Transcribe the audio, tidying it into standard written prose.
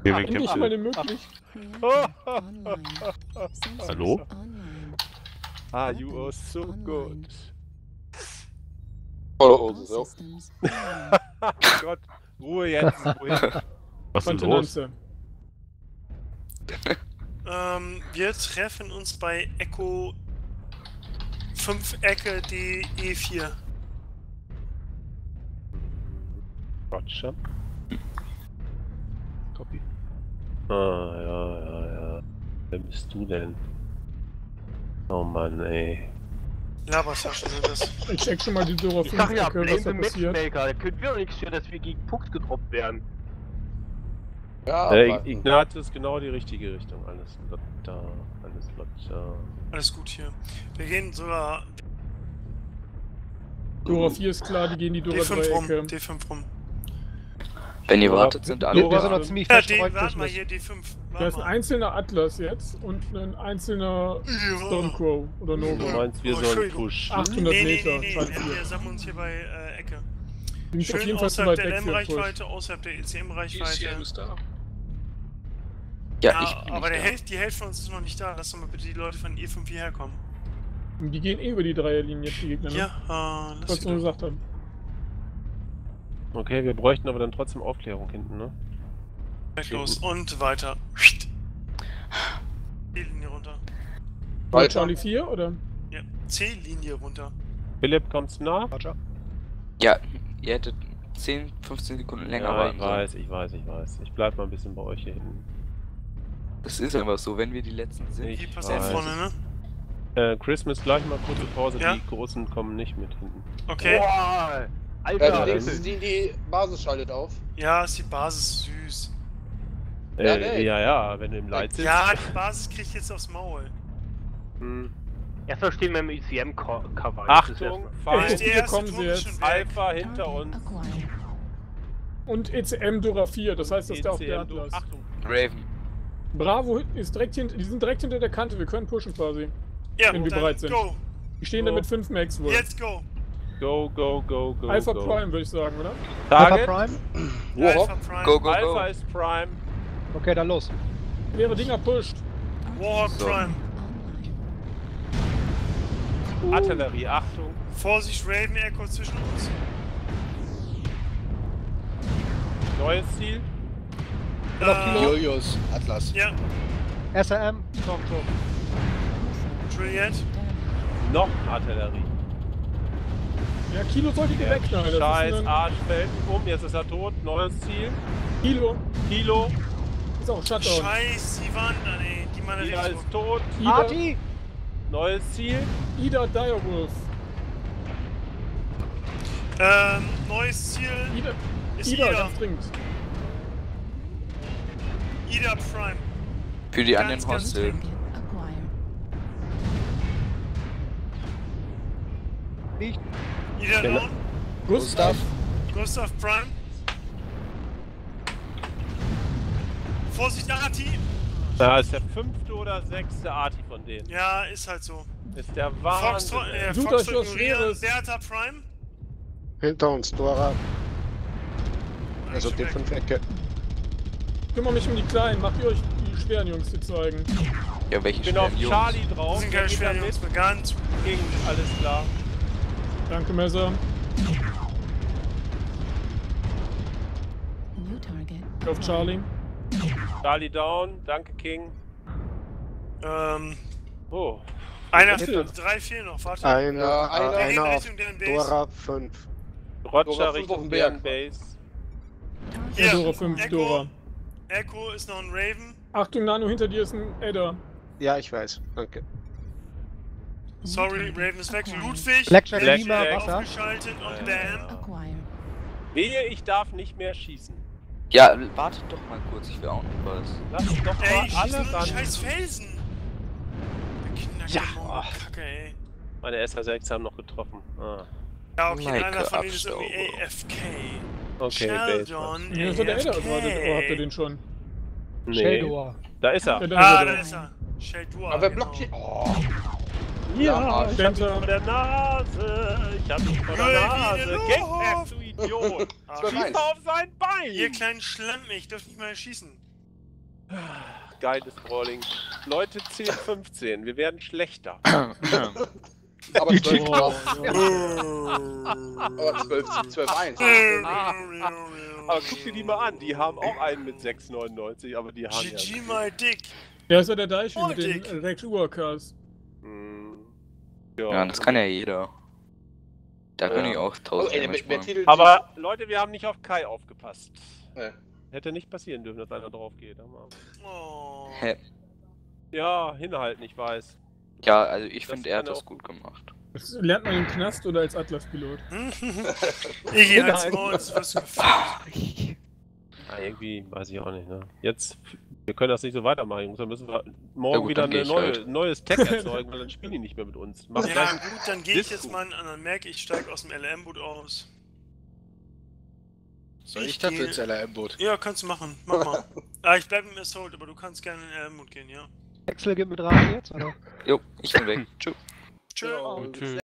Endlich mal eine Möglichkeit. Hallo? Ah, you are so good. Oh, so. Oh Gott, Ruhe jetzt, Ruhe. Was ist denn los? Kontenance. Wir treffen uns bei Echo 5 Ecke DE4. Roger. Copy. Ja. Wer bist du denn? Oh Mann, ey. Labertaschen sind das. Ich check schon mal die Dora Ich 5 sag ja, Ecke, blame was da the passiert. Matchmaker. Da können wir doch nichts für, dass wir gegen Pucks gedroppt werden. Ja, Ignat ist genau die richtige Richtung. Alles da, alles da. Alles gut hier. Wir gehen sogar Dora 4 ist klar, die gehen die Dora 3 D5 rum. Ecke. D5 rum. Wenn ihr Dora- wartet, sind alle. Dora- Wir sind noch ziemlich Ja, verstreut warte mal zwischen hier, D5. Da ist ein einzelner Atlas jetzt und ein einzelner Stormcrow oder Du Nova. meinst, wir Oh, sollen Entschuldigung. pushen? 800 Nee, Meter, wir Schalt 4. sammeln uns hier bei Ecke. Bin ich auf Schön jeden Fall zu außerhalb weit der weg für den Push. LM-Reichweite, außerhalb der ECM-Reichweite. ist da. Ja, Ja, ich bin aber nicht die Hälfte von uns ist noch nicht da. Lass doch mal bitte die Leute von E5 hierher kommen. Die gehen eh über die Dreierlinie, die Gegner, ne? Ja, lass Was sie wir doch. gesagt haben. Okay, wir bräuchten aber dann trotzdem Aufklärung hinten, ne? Weg los und weiter. C-Linie runter. Bei Charlie 4 oder? Ja, C-Linie runter. Philipp, kommst du nah? Roger. Ja, ihr hättet 10, 15 Sekunden länger Ja, warten ich weiß. Ich bleib mal ein bisschen bei euch hier hinten. Das ist einfach so, wenn wir die Letzten sind. Ich Die passiert weiß. vorne, ne? Christmas, gleich mal kurze Pause, Ja? die Großen kommen nicht mit hinten. Okay. Boah, Ja, Alter, die Basis schaltet auf. Ja, ist die Basis süß. Ja, nee. Ja, wenn du im Light sitzt. Ja, die Basis kriegt jetzt aufs Maul. Hm. erstmal stehen wir im ECM-Cover. Achtung, Echt, Feind, die hier erste kommen sie Truppe ist jetzt. schon weg. Alpha hinter uns. Und ECM Dora 4, das heißt, dass der auf der ECM, du- Atlas. Achtung, Raven. Bravo ist direkt die sind direkt hinter der Kante, wir können pushen quasi. Ja, Wenn wir dann bereit sind. Go. Die stehen da mit 5 Max wohl. Jetzt go. go. Alpha go. Prime würde ich sagen, oder? Alpha Target, Prime? Alpha Prime. Go. Alpha ist Prime. Okay, dann los. Leere Dinger pusht. Warhawk So. Prime. Artillerie, Achtung. Vorsicht, Raven Echo zwischen uns. Neues Ziel. Julius, Atlas. Ja, SRM, Stormtroop. Juliet. Noch Artillerie. Ja, Kilo sollte die wegknallen. Das ist Scheiß ein Arschfelden um, jetzt ist er tot. Neues Ziel. Kilo. Kilo. Ist auch Shutdown. Scheiß, die wandern, ey. Die Mann Ida ist tot. Ida, Arti! Neues Ziel. Ida Direwolf. Neues Ziel Ida, ist Ida, Ida. ganz dringend. Ida Prime. Für die Ganz, anderen ganz Hostel. dringend. Nicht. Ida Genau. down. Gustav. Gustav Prime. Vorsicht, Arti. Da ist der 5. oder 6. Arti von denen. Ja, ist halt so. Ist der Fox, Wahnsinn. ey. Sucht Fox euch was ignorieren. Schweres. Bertha Prime. Hinter uns, Dora. Also Schon weg. D5-Ecke. Kümmere mich um die Kleinen. Macht ihr euch die schweren Jungs die zeigen. Ja, welche Ich bin auf schweren Jungs? Charlie Das drauf. sind Wer keine geht da schweren mit? Jungs bekannt. Gegen, alles klar. Danke, Messer. Ich auf Charlie. Charlie down. Danke, King. Oh. Einer, Bitte. 3 fehlen noch, warte. Einer, Ja, einer. Wir gehen einer auf Richtung deren Base. Dora 5. Roger Dora 5 auf Richtung dem deren Berg. Base. Ja, Dora 5, Echo. Dora. Echo ist noch ein Raven. Achtung, Nano, hinter dir ist ein Adder. Ja, ich weiß. Danke. Sorry, Raven ist weg. Ludwig. Blackjack Blackjack. Lima, Blackjack. Wasser. Aufgeschaltet und bam. Wehe, ich darf nicht mehr schießen. Ja, wartet doch mal kurz, ich will auch noch was. Lass doch mal Ey, schieß alle nur ran. den scheiß Felsen. Ja. Kacke, ey. Meine SR6 haben noch getroffen. Ah. Ja, okay, Like einer von denen ist Abstauber. irgendwie AFK. Okay, Base. Sheldon, Ja, das hat der Adder erwartet. Oh, habt ihr den schon? Nee. Sheldor. Da ist er. Ja, Ah, ist da er. ist er. Sheldor. Aber wer genau. blockiert? Oh, Ja, ich hab ihn Center. vor der Nase. Ich hab ihn vor der Hey, Nase. wie Geh los? weg, du Idiot. Ah, Schieß Schieß auf sein Bein. Ihr kleinen Schlampe, ich dürf nicht mal schießen. Geiles Brawling. Leute 10, 15, wir werden schlechter. Aber 12 Oh, Aber 12-1. Aber guck dir die mal an, die haben auch einen mit 6,99, aber die haben GG mal dick. Der ist ja der Deichel Oh, mit den Dick. Rex Uakas. Ja, das kann ja jeder. Da kann ich auch 1000 ey, Damage der machen. Titel. Aber Leute, wir haben nicht auf Kai aufgepasst. Nee. Hätte nicht passieren dürfen, dass einer drauf geht. Oh. Hä? Ja, hinhalten, ich weiß. Ja, also ich Das finde, er hat kann das auch- gut gemacht. Das lernt man im Knast oder als Atlas-Pilot? Ich als Maus, was du Ja, irgendwie, weiß ich auch nicht, ne? Jetzt, wir können das nicht so weitermachen, Jungs. Dann müssen wir morgen Ja gut, wieder dann geh ein ich halt. neues Tag erzeugen, weil dann spielen die nicht mehr mit uns. Machen Ja gleich- gut, dann gehe ich Disco. jetzt mal an, dann merke ich, steige aus dem LM-Boot aus. Soll ich dafür gehe- ins LRM-Boot? Ja, kannst du machen. Mach mal. Ah, ich bleibe im Assault, aber du kannst gerne in den LM-Boot gehen, ja. Wechsel geht mit rein jetzt, oder? Jo, ich bin weg. Tschüss. Tschö. Genau.